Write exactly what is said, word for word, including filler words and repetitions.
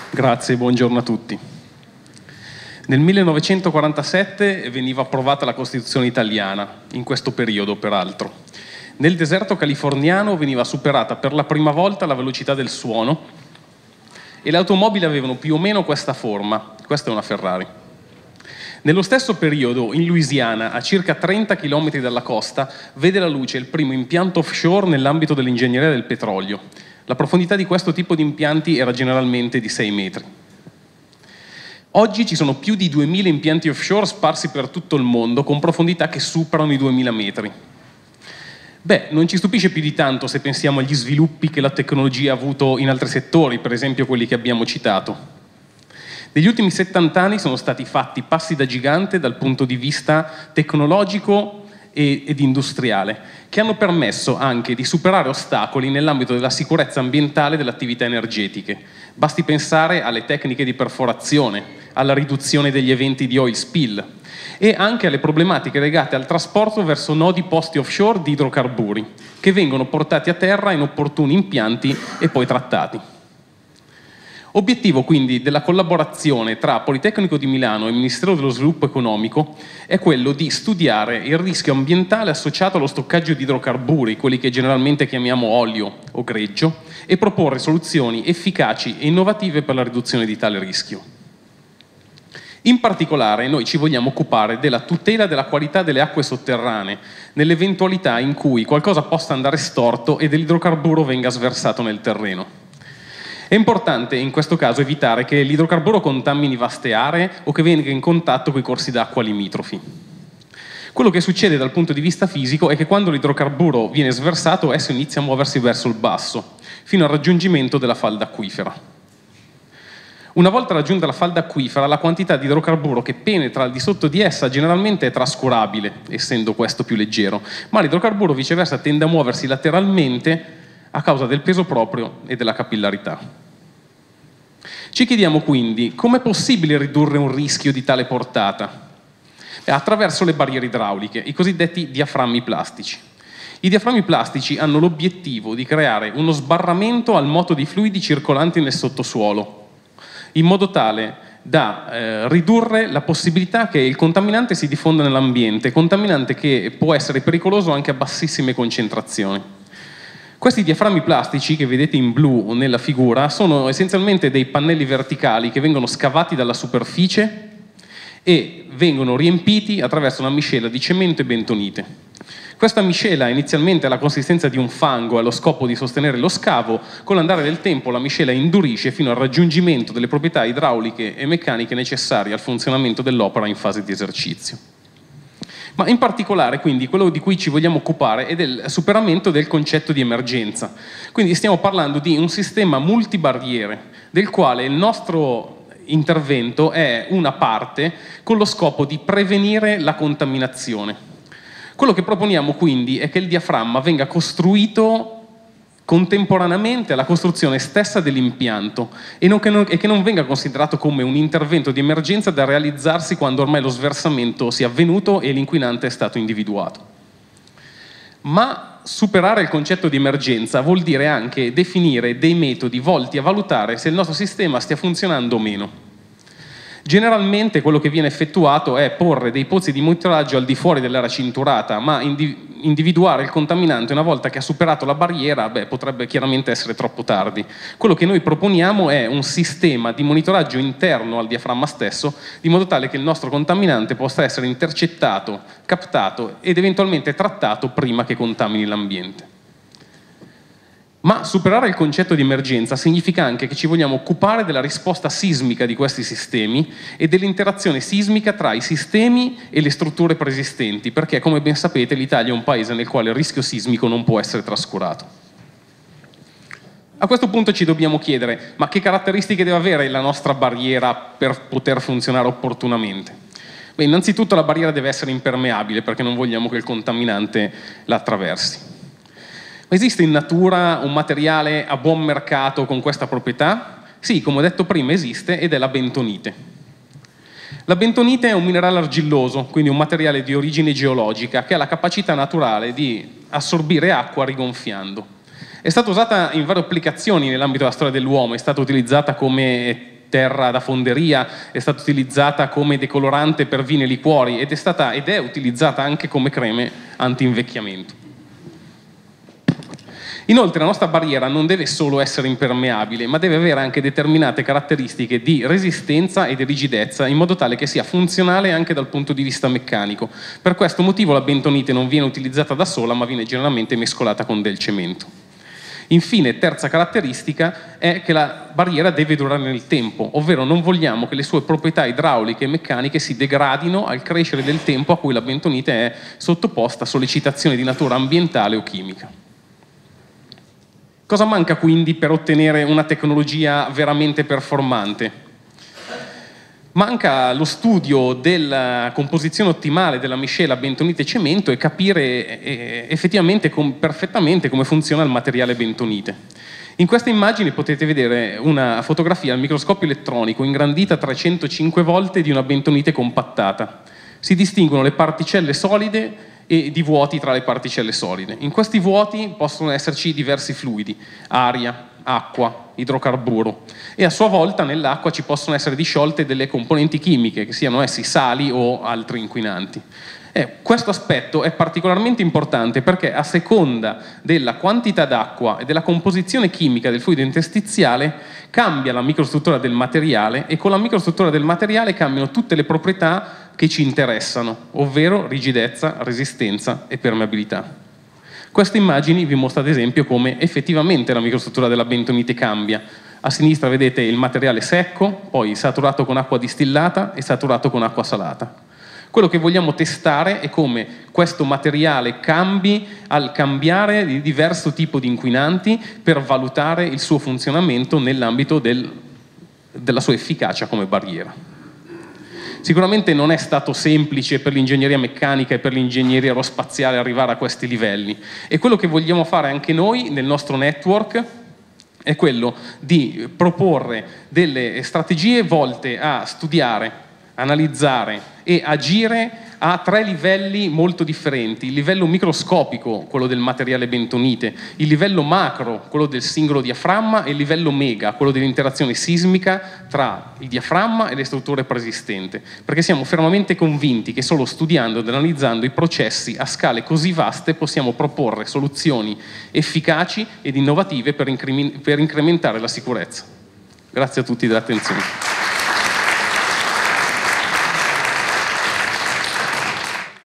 Grazie, buongiorno a tutti. Nel millenovecentoquarantasette veniva approvata la Costituzione italiana, in questo periodo peraltro. Nel deserto californiano veniva superata per la prima volta la velocità del suono e le automobili avevano più o meno questa forma. Questa è una Ferrari. Nello stesso periodo, in Louisiana, a circa trenta chilometri dalla costa, vede la luce il primo impianto offshore nell'ambito dell'ingegneria del petrolio. La profondità di questo tipo di impianti era generalmente di sei metri. Oggi ci sono più di duemila impianti offshore sparsi per tutto il mondo, con profondità che superano i duemila metri. Beh, non ci stupisce più di tanto se pensiamo agli sviluppi che la tecnologia ha avuto in altri settori, per esempio quelli che abbiamo citato. Negli ultimi settanta anni sono stati fatti passi da gigante dal punto di vista tecnologico ed industriale, che hanno permesso anche di superare ostacoli nell'ambito della sicurezza ambientale delle attività energetiche. Basti pensare alle tecniche di perforazione, alla riduzione degli eventi di oil spill e anche alle problematiche legate al trasporto verso nodi posti offshore di idrocarburi, che vengono portati a terra in opportuni impianti e poi trattati. Obiettivo quindi della collaborazione tra Politecnico di Milano e il Ministero dello Sviluppo Economico è quello di studiare il rischio ambientale associato allo stoccaggio di idrocarburi, quelli che generalmente chiamiamo olio o greggio, e proporre soluzioni efficaci e innovative per la riduzione di tale rischio. In particolare noi ci vogliamo occupare della tutela della qualità delle acque sotterranee, nell'eventualità in cui qualcosa possa andare storto e dell'idrocarburo venga sversato nel terreno. È importante in questo caso evitare che l'idrocarburo contamini vaste aree o che venga in contatto con i corsi d'acqua limitrofi. Quello che succede dal punto di vista fisico è che quando l'idrocarburo viene sversato, esso inizia a muoversi verso il basso, fino al raggiungimento della falda acquifera. Una volta raggiunta la falda acquifera, la quantità di idrocarburo che penetra al di sotto di essa generalmente è trascurabile, essendo questo più leggero, ma l'idrocarburo viceversa tende a muoversi lateralmente a causa del peso proprio e della capillarità. Ci chiediamo quindi come è possibile ridurre un rischio di tale portata? Attraverso le barriere idrauliche, i cosiddetti diaframmi plastici. I diaframmi plastici hanno l'obiettivo di creare uno sbarramento al moto di fluidi circolanti nel sottosuolo, in modo tale da eh, ridurre la possibilità che il contaminante si diffonda nell'ambiente, contaminante che può essere pericoloso anche a bassissime concentrazioni. Questi diaframmi plastici che vedete in blu nella figura sono essenzialmente dei pannelli verticali che vengono scavati dalla superficie e vengono riempiti attraverso una miscela di cemento e bentonite. Questa miscela inizialmente ha la consistenza di un fango allo scopo di sostenere lo scavo, con l'andare del tempo la miscela indurisce fino al raggiungimento delle proprietà idrauliche e meccaniche necessarie al funzionamento dell'opera in fase di esercizio. Ma in particolare, quindi, quello di cui ci vogliamo occupare è del superamento del concetto di emergenza. Quindi stiamo parlando di un sistema multibarriere, del quale il nostro intervento è una parte con lo scopo di prevenire la contaminazione. Quello che proponiamo quindi è che il diaframma venga costruito contemporaneamente alla costruzione stessa dell'impianto e, non che non, e che non venga considerato come un intervento di emergenza da realizzarsi quando ormai lo sversamento sia avvenuto e l'inquinante è stato individuato. Ma superare il concetto di emergenza vuol dire anche definire dei metodi volti a valutare se il nostro sistema stia funzionando o meno. Generalmente quello che viene effettuato è porre dei pozzi di monitoraggio al di fuori dell'area cinturata, ma individuare il contaminante una volta che ha superato la barriera, beh, potrebbe chiaramente essere troppo tardi. Quello che noi proponiamo è un sistema di monitoraggio interno al diaframma stesso, di modo tale che il nostro contaminante possa essere intercettato, captato ed eventualmente trattato prima che contamini l'ambiente. Ma superare il concetto di emergenza significa anche che ci vogliamo occupare della risposta sismica di questi sistemi e dell'interazione sismica tra i sistemi e le strutture preesistenti, perché, come ben sapete, l'Italia è un paese nel quale il rischio sismico non può essere trascurato. A questo punto ci dobbiamo chiedere, ma che caratteristiche deve avere la nostra barriera per poter funzionare opportunamente? Beh, innanzitutto la barriera deve essere impermeabile, perché non vogliamo che il contaminante la attraversi. Ma esiste in natura un materiale a buon mercato con questa proprietà? Sì, come ho detto prima, esiste ed è la bentonite. La bentonite è un minerale argilloso, quindi un materiale di origine geologica che ha la capacità naturale di assorbire acqua rigonfiando. È stata usata in varie applicazioni nell'ambito della storia dell'uomo, è stata utilizzata come terra da fonderia, è stata utilizzata come decolorante per vini e liquori ed è, stata, ed è utilizzata anche come creme anti-invecchiamento. Inoltre la nostra barriera non deve solo essere impermeabile, ma deve avere anche determinate caratteristiche di resistenza e di rigidezza, in modo tale che sia funzionale anche dal punto di vista meccanico. Per questo motivo la bentonite non viene utilizzata da sola, ma viene generalmente mescolata con del cemento. Infine, terza caratteristica è che la barriera deve durare nel tempo, ovvero non vogliamo che le sue proprietà idrauliche e meccaniche si degradino al crescere del tempo a cui la bentonite è sottoposta a sollecitazioni di natura ambientale o chimica. Cosa manca quindi per ottenere una tecnologia veramente performante? Manca lo studio della composizione ottimale della miscela bentonite e cemento e capire eh, effettivamente com- perfettamente come funziona il materiale bentonite. In questa immagine potete vedere una fotografia al microscopio elettronico ingrandita trecentocinque volte di una bentonite compattata. Si distinguono le particelle solide e di vuoti tra le particelle solide. In questi vuoti possono esserci diversi fluidi, aria, acqua, idrocarburo, e a sua volta nell'acqua ci possono essere disciolte delle componenti chimiche, che siano essi sali o altri inquinanti. Eh, questo aspetto è particolarmente importante perché a seconda della quantità d'acqua e della composizione chimica del fluido interstiziale cambia la microstruttura del materiale e con la microstruttura del materiale cambiano tutte le proprietà che ci interessano, ovvero rigidezza, resistenza e permeabilità. Queste immagini vi mostra ad esempio come effettivamente la microstruttura della bentonite cambia. A sinistra vedete il materiale secco, poi saturato con acqua distillata e saturato con acqua salata. Quello che vogliamo testare è come questo materiale cambi al cambiare di diverso tipo di inquinanti per valutare il suo funzionamento nell'ambito del, della sua efficacia come barriera. Sicuramente non è stato semplice per l'ingegneria meccanica e per l'ingegneria aerospaziale arrivare a questi livelli e quello che vogliamo fare anche noi nel nostro network è quello di proporre delle strategie volte a studiare, analizzare e agire a tre livelli molto differenti: il livello microscopico, quello del materiale bentonite, il livello macro, quello del singolo diaframma, e il livello mega, quello dell'interazione sismica tra il diaframma e le strutture preesistenti, perché siamo fermamente convinti che solo studiando ed analizzando i processi a scale così vaste possiamo proporre soluzioni efficaci ed innovative per, per incrementare la sicurezza. Grazie a tutti dell'attenzione.